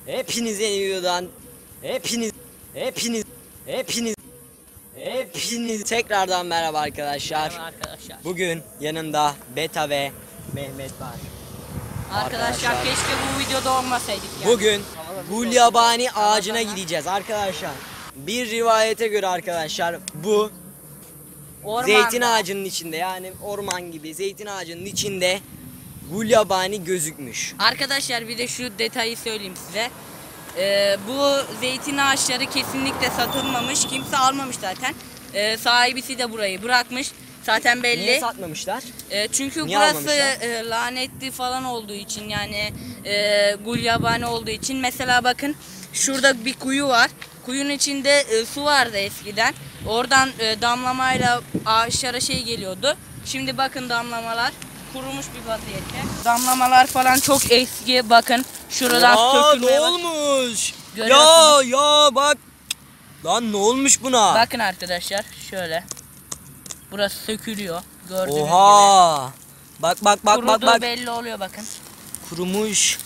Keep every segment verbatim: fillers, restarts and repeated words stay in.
Hepinize videodan hepiniz hepiniz hepiniz hepiniz tekrardan merhaba arkadaşlar. Merhaba arkadaşlar. Bugün yanımda Beta ve Mehmet var. Arkadaşlar, Arkadaşlar. keşke bu videoda olmasaydık yani. Bugün gulyabani ağacına gideceğiz arkadaşlar. Bir rivayete göre arkadaşlar bu Ormanda. zeytin ağacının içinde, yani orman gibi zeytin ağacının içinde gulyabani gözükmüş. Arkadaşlar bir de şu detayı söyleyeyim size. Ee, bu zeytin ağaçları kesinlikle satılmamış. Kimse almamış zaten. Ee, sahibisi de burayı bırakmış. Zaten belli. Niye satmamışlar? Ee, çünkü Niye burası almamışlar? e, lanetli falan olduğu için, yani e, gulyabani olduğu için. Mesela bakın, şurada bir kuyu var. Kuyunun içinde e, su vardı eskiden. Oradan e, damlamayla ağaçlara şey geliyordu. Şimdi bakın, damlamalar kurumuş bir vaziyette. Damlamalar falan çok eski, bakın. Şuradan Aa, sökülmeye ne bak- olmuş? Ya Görüyorsunuz. ya bak. Lan ne olmuş buna? Bakın arkadaşlar, şöyle. Burası sökülüyor. Gördüğünüz gibi. Oha. Bak bak bak Kuruduğu bak bak. belli oluyor, bakın. Kurumuş.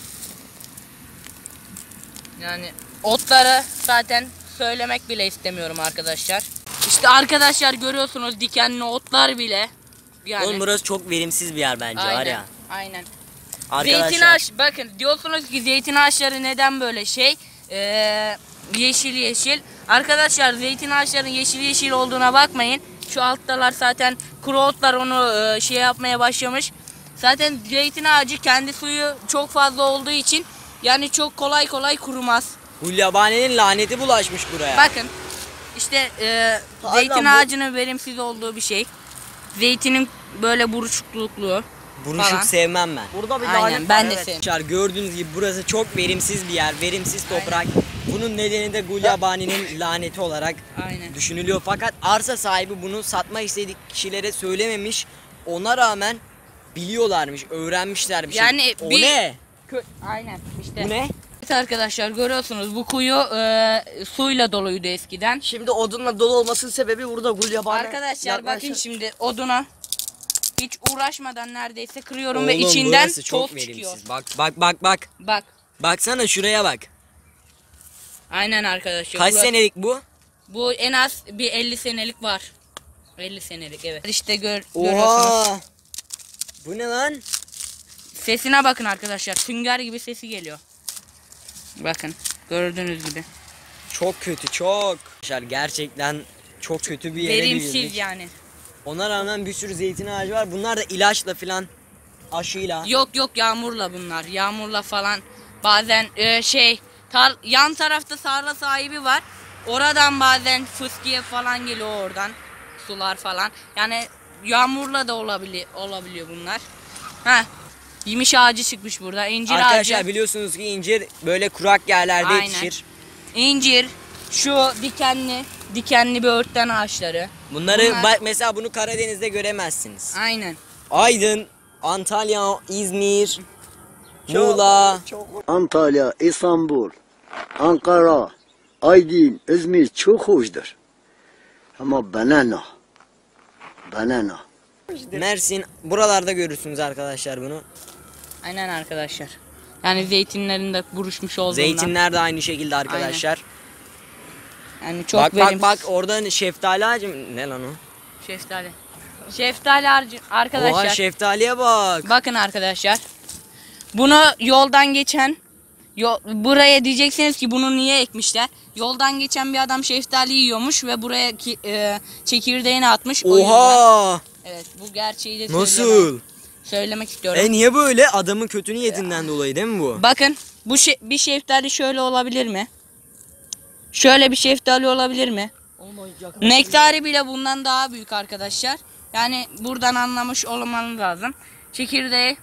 Yani otları zaten söylemek bile istemiyorum arkadaşlar. İşte arkadaşlar, görüyorsunuz dikenli otlar bile. Yani Oğlum burası çok verimsiz bir yer bence, aynen, var ya. Aynen. Arkadaşlar. Zeytin ağaç, bakın diyorsunuz ki zeytin ağaçları neden böyle şey? Ee, yeşil yeşil. Arkadaşlar, zeytin ağaçlarının yeşil yeşil olduğuna bakmayın. Şu alttalar zaten kuru otlar onu e, şey yapmaya başlamış. Zaten zeytin ağacı kendi suyu çok fazla olduğu için yani çok kolay kolay kurumaz. Gulyabaninin laneti bulaşmış buraya. Bakın işte e, Hala zeytin bu- ağacının verimsiz olduğu bir şey. Zeytinin böyle buruşukluklu. Buruşuk falan. sevmem ben. Burada bir Aynen, lanet ben var, de evet. sevmem. Arkadaşlar gördüğünüz gibi burası çok verimsiz bir yer. Verimsiz toprak. Bunun nedeni de gulyabaninin laneti olarak Aynen. düşünülüyor. Fakat arsa sahibi bunu satmak istediği kişilere söylememiş. Ona rağmen biliyorlarmış, öğrenmişler bir şey. Yani o bir- ne? Kö- Aynen işte. Bu ne? Evet arkadaşlar, görüyorsunuz bu kuyu e, suyla doluydu eskiden. Şimdi odunla dolu olmasının sebebi burada gulyabani. Arkadaşlar bakın, yaklaşık- şimdi oduna hiç uğraşmadan neredeyse kırıyorum ve Oğlum, içinden burası çok toz çıkıyor. verimsiz. Bak bak bak bak. Bak. Baksana şuraya bak. Aynen arkadaşlar. Kaç burası- senelik bu? Bu en az bir elli senelik var. elli senelik, evet. İşte gör, görüyorsunuz. Oha. Bu ne lan? Sesine bakın arkadaşlar. Sünger gibi sesi geliyor. Bakın, gördüğünüz gibi. Çok kötü, çok. Arkadaşlar gerçekten çok kötü bir yere Verimsiz girdik. yani. Ona rağmen bir sürü zeytin ağacı var. Bunlar da ilaçla filan, aşıyla. Yok yok, yağmurla bunlar. Yağmurla falan. Bazen e, şey tar yan tarafta tarla sahibi var. Oradan bazen fıskiye falan geliyor, oradan sular falan. Yani yağmurla da olabiliyor olabiliyor bunlar. Ha. Yemiş ağacı çıkmış burada. İncir Arkadaşlar ağacı. biliyorsunuz ki incir böyle kurak yerlerde Aynen. yetişir. İncir, şu dikenli dikenli bir örtten ağaçları. Bunları Bunlar- bak mesela bunu Karadeniz'de göremezsiniz. Aynen. Aydın, Antalya, İzmir, Muğla. Antalya, İstanbul, Ankara, Aydın, İzmir çok hoşdur. Ama bana ne? Bana ne? Mersin, buralarda görürsünüz arkadaşlar bunu. Aynen arkadaşlar. Yani zeytinlerin de buruşmuş olduğundan. Zeytinler de aynı şekilde arkadaşlar. Yani çok Bak verimsiz. bak bak orada şeftali ağacı mı? Ne lan o? Şeftali. Şeftali ağacı arkadaşlar. Oha, şeftaliye bak. Bakın arkadaşlar. Bunu yoldan geçen yo- buraya diyeceksiniz ki bunu niye ekmişler? Yoldan geçen bir adam şeftali yiyormuş ve buraya ki, e, çekirdeğini atmış. O yüzden- Oha! Evet, bu gerçeği de Nasıl? söylemek, söylemek istiyorum. E niye böyle? Adamın kötü niyetinden dolayı değil mi bu? Bakın, bu şe- bir şeftali şöyle olabilir mi? Şöyle bir şeftali olabilir mi? Nektarı bile bundan daha büyük arkadaşlar. Yani buradan anlamış olmanız lazım. Çekirdeği,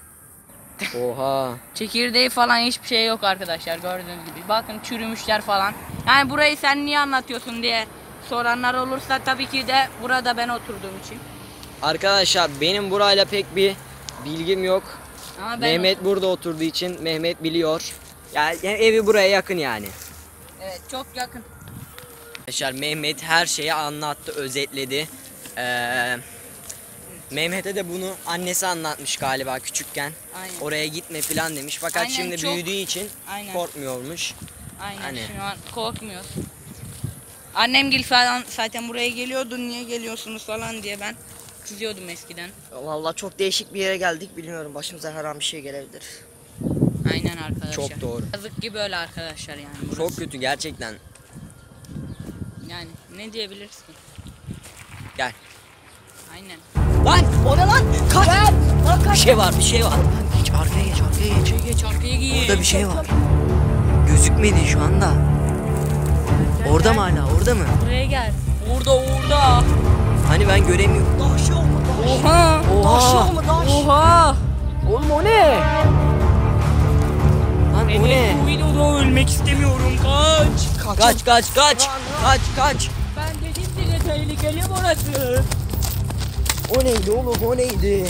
Oha. çekirdeği falan hiçbir şey yok arkadaşlar, gördüğünüz gibi. Bakın, çürümüşler falan. Yani burayı sen niye anlatıyorsun diye soranlar olursa, tabii ki de burada ben oturduğum için. Arkadaşlar benim burayla pek bir bilgim yok. Ama ben Mehmet burada oturduğu için Mehmet biliyor. Yani evi buraya yakın yani. Evet, çok yakın. Arkadaşlar Mehmet her şeyi anlattı, özetledi. Ee, Mehmet'e de bunu annesi anlatmış galiba küçükken. Aynen. Oraya gitme falan demiş. Fakat Aynen, şimdi çok- büyüdüğü için Aynen. korkmuyormuş. Aynen Hani- şu an korkmuyoruz. Annem gel falan zaten buraya geliyordu, niye geliyorsunuz falan diye ben kızıyordum eskiden. Vallahi çok değişik bir yere geldik, bilmiyorum, başımıza her an bir şey gelebilir. Aynen arkadaşlar. Çok doğru. Yazık ki böyle arkadaşlar yani burası. Çok kötü gerçekten. Yani ne diyebiliriz ki? Gel. Aynen. Lan o ne lan? Kaç. Lan kaç. Bir şey var bir şey var. Geç arkaya geç arkaya geç. Geç arkaya giyin. Orada bir şey var. Gözükmedi şu anda. Orada mı hala? Orada mı? Buraya gel. Orada orada. Hani ben göremiyorum. Daş yok mu daş? Oha. Daş yok Oha. mu daş? Oha. Oğlum o ne? Lan o ne? Bu videoda ölmek istemiyorum. Kaç. Kaç kaç kaç. Kaç kaç. Ben dedim size tehlikeli burası. O neydi oğlum o neydi?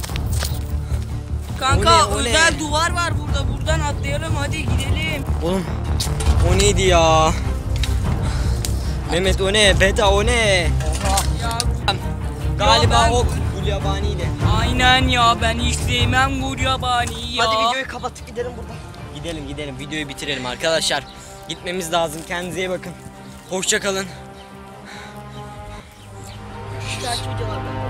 Kanka O ne, o ne? özel duvar var burada. Buradan atlayalım hadi gidelim. Oğlum o neydi ya? Mehmet o ne? Beta o ne? Ya Galiba ben- o Gulyabani'ydi. aynen ya ben hiç sevmem bu yabani ya. Hadi videoyu kapattık gidelim buradan. Gidelim gidelim videoyu bitirelim arkadaşlar. Gitmemiz lazım. Kendinize iyi bakın. Hoşça kalın. Şikayetçi videolar.